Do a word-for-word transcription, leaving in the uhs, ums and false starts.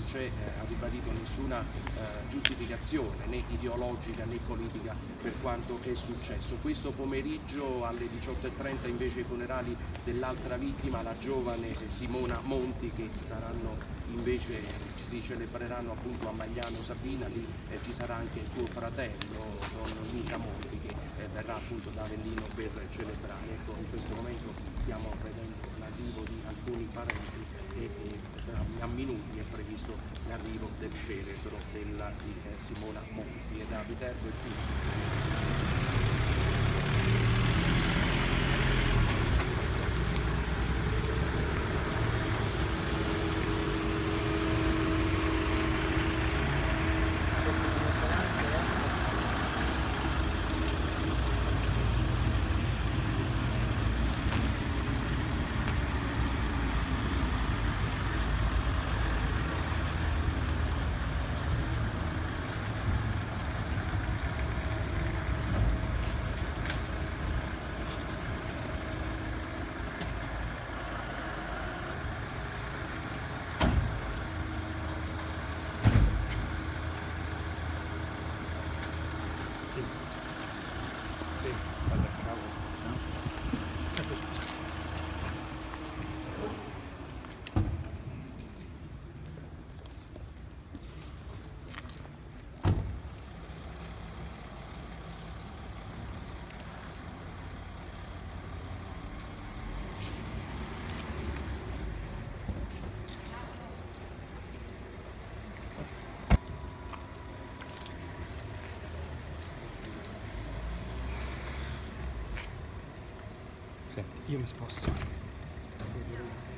c'è, eh, ha ribadito, nessuna eh, giustificazione né ideologica né politica per quanto è successo. Questo pomeriggio alle diciotto e trenta invece i funerali dell'altra vittima, la giovane Simona Monti, che saranno invece si celebreranno appunto a Magliano Sabina. Lì eh, ci sarà anche suo fratello Don Luca Monti, che eh, verrà appunto da Avellino per celebrare. Ecco, in questo momento stiamo vedendo l'arrivo di alcuni parenti e, e tra a minuti è previsto l'arrivo del feretro della, di eh, Simona Monti. E da Viterbo è tutto. Sì, sì, guarda, cavolo, no? Ecco, scusa. Io mi sposto.